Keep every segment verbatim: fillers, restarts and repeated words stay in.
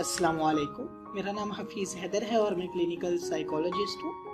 अस्सलाम वालेकुम। मेरा नाम हफीज़ हैदर है और मैं क्लिनिकल साइकोलॉजिस्ट हूँ।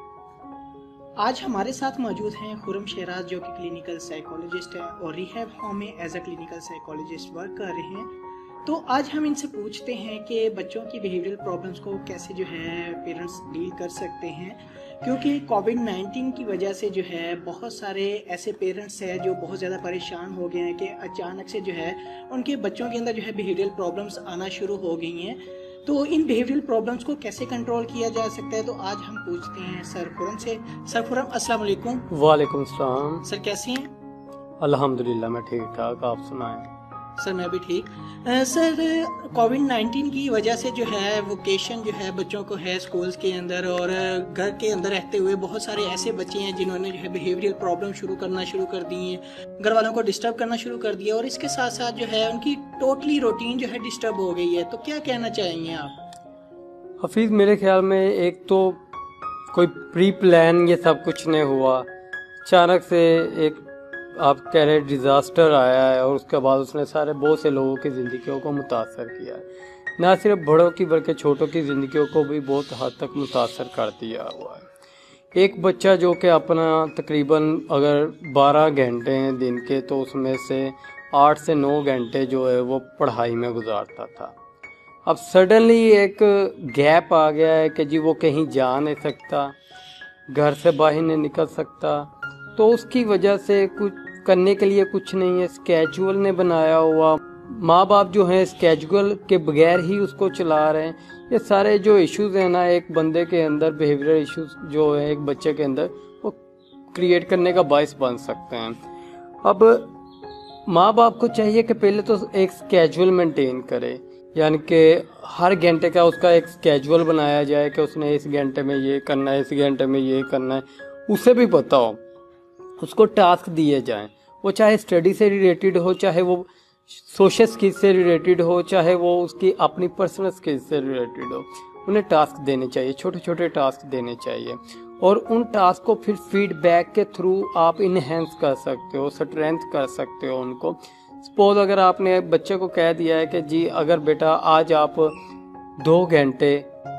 आज हमारे साथ मौजूद हैं खुरम शेराज, जो कि क्लिनिकल साइकोलॉजिस्ट है और रिहैब होम में as a clinical psychologist work कर रहे हैं। तो आज हम इनसे पूछते हैं कि बच्चों की बिहेवियरल प्रॉब्लम्स को कैसे जो है पेरेंट्स डील कर सकते हैं, क्योंकि कोविड नाइन्टीन की वजह से जो है बहुत सारे ऐसे पेरेंट्स हैं जो बहुत ज़्यादा परेशान हो गए हैं कि अचानक से जो है उनके बच्चों के अंदर जो है बिहेवियरल प्रॉब्लम्स आना शुरू हो गई हैं। तो इन बिहेवियरल प्रॉब्लम्स को कैसे कंट्रोल किया जा सकता है, तो आज हम पूछते हैं सर खुरम से। सर खुरम, अस्सलाम वालेकुम। वालेकुम सलाम। सर कैसे हैं? अल्हम्दुलिल्लाह मैं ठीक ठाक, आप सुनाएं। सर मैं भी ठीक। आ, सर कोविड नाइन्टीन की वजह से जो है वोकेशन जो है बच्चों को है स्कूल्स के अंदर, और घर के अंदर रहते हुए बहुत सारे ऐसे बच्चे हैं जिन्होंने जो है बिहेवियरल प्रॉब्लम शुरू करना शुरू कर दी है, घर वालों को डिस्टर्ब करना शुरू कर दिया, और इसके साथ साथ जो है उनकी टोटली रूटीन जो है डिस्टर्ब हो गई है। तो क्या कहना चाहेंगे आप? हफीज़, मेरे ख्याल में एक तो कोई प्री प्लान ये सब कुछ नहीं हुआ, अचानक से एक आप कह रहे डिज़ास्टर आया है और उसके बाद उसने सारे बहुत से लोगों की ज़िंदगियों को मुतासर किया है। ना सिर्फ बड़ों की बल्कि छोटों की ज़िंदगियों को भी बहुत हद तक मुतासर कर दिया हुआ है। एक बच्चा जो कि अपना तकरीबन अगर बारह घंटे हैं दिन के, तो उसमें से आठ से नौ घंटे जो है वो पढ़ाई में गुजारता था। अब सडनली एक गैप आ गया है कि जी वो कहीं जा नहीं सकता, घर से बाहर नहीं निकल सकता, तो उसकी वजह से कुछ करने के लिए कुछ नहीं है, स्केड्यूल ने बनाया हुआ, माँ बाप जो हैं स्केड्यूल के बगैर ही उसको चला रहे हैं। ये सारे जो इश्यूज हैं ना एक बंदे के अंदर, बिहेवियरल इश्यूज जो है एक बच्चे के अंदर, वो क्रिएट करने का बायस बन सकते हैं। अब माँ बाप को चाहिए कि पहले तो एक स्केड्यूल मेंटेन करे, यानी कि हर घंटे का उसका एक स्केड्यूल बनाया जाए कि उसने इस घंटे में ये करना है, इस घंटे में ये करना है, उसे भी पता हो। उसको टास्क दिए जाएं, वो चाहे स्टडी से रिलेटेड हो, चाहे वो सोशल स्किल्स से रिलेटेड हो, चाहे वो उसकी अपनी पर्सनल स्किल्स से रिलेटेड हो। उन्हें टास्क देने चाहिए, छोटे छोटे टास्क देने चाहिए, और उन टास्क को फिर फीडबैक के थ्रू आप इनहेंस कर सकते हो, स्ट्रेंथ कर सकते हो उनको। सपोज अगर आपने बच्चे को कह दिया है कि जी अगर बेटा आज आप दो घंटे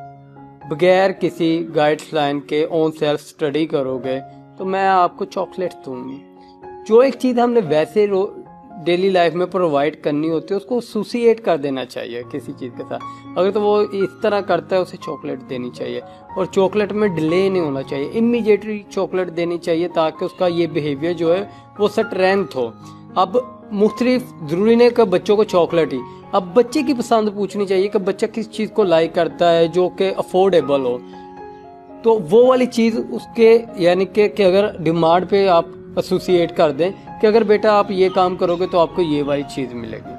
बगैर किसी गाइडलाइन के ऑन सेल्फ स्टडी करोगे तो मैं आपको चॉकलेट दूंगी। जो एक चीज़ हमने वैसे डेली लाइफ में प्रोवाइड करनी होती है उसको एसोसिएट कर देना चाहिए किसी चीज़ के साथ। अगर तो वो इस तरह करता है उसे चॉकलेट देनी चाहिए, और चॉकलेट में डिले नहीं होना चाहिए, इमीडिएटली चॉकलेट देनी चाहिए ताकि उसका ये बिहेवियर जो है वो स्ट्रेंथ हो। अब मुख्तलिफ ज़रूरी नहीं कि बच्चों को चॉकलेट ही, अब बच्चे की पसंद पूछनी चाहिए कि बच्चा किस चीज़ को लाइक करता है जो कि अफोर्डेबल हो, तो वो वाली चीज़ उसके यानी कि, कि अगर डिमांड पे आप एसोसिएट कर दें कि अगर बेटा आप ये काम करोगे तो आपको ये वाली चीज़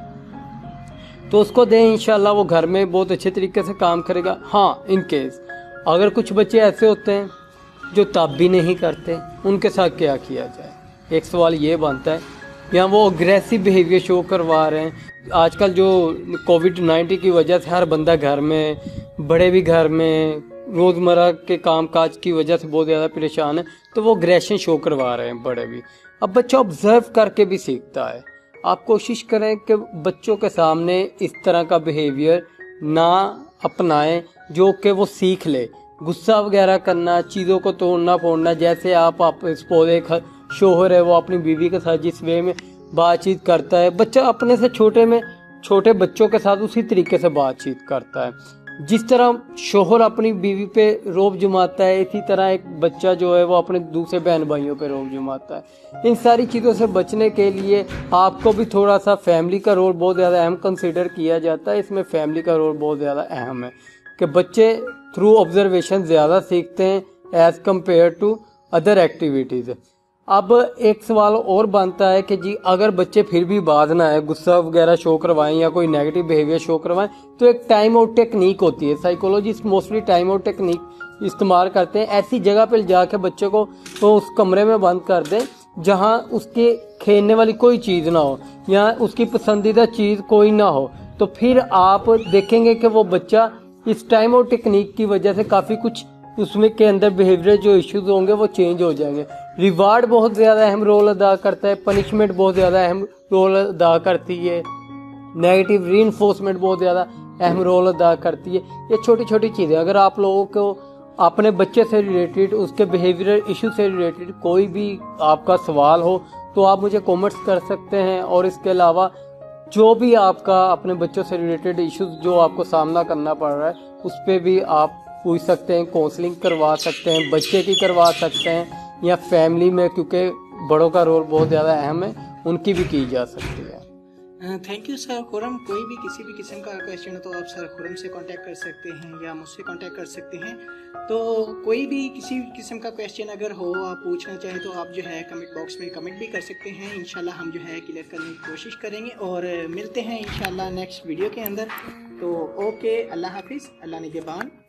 मिलेगी, तो उसको दें। इंशाल्लाह वो घर में बहुत अच्छे तरीके से काम करेगा। हाँ, इन केस अगर कुछ बच्चे ऐसे होते हैं जो तब भी नहीं करते, उनके साथ क्या किया जाए? एक सवाल ये बनता है, या वो अग्रेसिव बिहेवियर शो करवा रहे हैं। आजकल जो कोविड नाइन्टीन की वजह से हर बंदा घर में, बड़े भी घर में, रोज़मर्रा के काम काज की वजह से बहुत ज़्यादा परेशान है, तो वो अग्रेशन शो करवा रहे हैं बड़े भी। अब बच्चा ऑब्जर्व करके भी सीखता है। आप कोशिश करें कि बच्चों के सामने इस तरह का बिहेवियर ना अपनाएं जो कि वो सीख ले। गुस्सा वगैरह करना, चीज़ों को तोड़ना फोड़ना, जैसे आप आप सपोज एक शोहर है वो अपनी बीवी के साथ जिस वे में बातचीत करता है, बच्चा अपने से छोटे में छोटे बच्चों के साथ उसी तरीके से बातचीत करता है। जिस तरह शोहर अपनी बीवी पे रोब जमाता है, इसी तरह एक बच्चा जो है वो अपने दूसरे बहन भाइयों पे रोब जमाता है। इन सारी चीज़ों से बचने के लिए आपको भी थोड़ा सा फैमिली का रोल बहुत ज़्यादा अहम कंसीडर किया जाता है। इसमें फैमिली का रोल बहुत ज़्यादा अहम है कि बच्चे थ्रू ऑब्जर्वेशन ज़्यादा सीखते हैं as compare to other activities. अब एक सवाल और बनता है कि जी अगर बच्चे फिर भी बाज ना है, गुस्सा वगैरह शो करवाएं या कोई नेगेटिव बिहेवियर शो करवाएं, तो एक टाइम आउट टेक्निक होती है। Psychologist mostly time out technique इस्तेमाल करते हैं। ऐसी जगह पर जाके बच्चे को तो उस कमरे में बंद कर दें जहां उसके खेलने वाली कोई चीज़ ना हो या उसकी पसंदीदा चीज़ कोई ना हो, तो फिर आप देखेंगे कि वो बच्चा इस टाइम आउट टेक्निक की वजह से काफ़ी कुछ उसमें के अंदर बिहेवियर जो इश्यूज होंगे वो चेंज हो जाएंगे। रिवार्ड बहुत ज़्यादा अहम रोल अदा करता है, पनिशमेंट बहुत ज़्यादा अहम रोल अदा करती है, नेगेटिव रीइंफोर्समेंट बहुत ज़्यादा अहम रोल अदा करती है। ये छोटी छोटी चीज़ें, अगर आप लोगों को अपने बच्चे से रिलेटेड, उसके बिहेवियरल इशू से रिलेटेड कोई भी आपका सवाल हो तो आप मुझे कमेंट्स कर सकते हैं। और इसके अलावा जो भी आपका अपने बच्चों से रिलेटेड इश्यूज जो आपको सामना करना पड़ रहा है उस पर भी आप पूछ सकते हैं, काउंसलिंग करवा सकते हैं, बच्चे की करवा सकते हैं, या फैमिली में, क्योंकि बड़ों का रोल बहुत ज़्यादा अहम है, उनकी भी की जा सकती है। Thank you sir Khurram. कोई भी किसी भी किस्म का क्वेश्चन हो तो आप सर खुरम से कांटेक्ट कर सकते हैं या मुझसे कांटेक्ट कर सकते हैं। तो कोई भी किसी भी किस्म का क्वेश्चन अगर हो, आप पूछना चाहें तो आप जो है कमेंट बॉक्स में कमेंट भी कर सकते हैं। इंशाल्लाह हम जो है क्लियर करने की कोशिश करेंगे और मिलते हैं इंशाल्लाह नेक्स्ट वीडियो के अंदर। तो ओके, अल्लाह हाफिज़, अल्लाह निगहबान।